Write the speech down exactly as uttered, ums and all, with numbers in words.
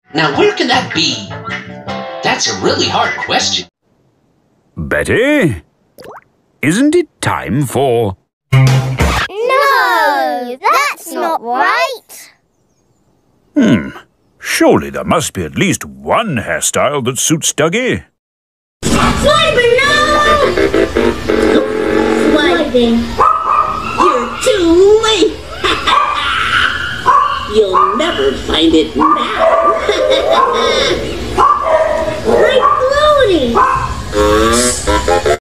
Now where can that be? That's a really hard question. Betty, isn't it time for... No, that's not right. Hmm, surely there must be at least one hairstyle that suits Dougie. Swiper, no! Swiping. You're too late. You'll never find it now. Like floating.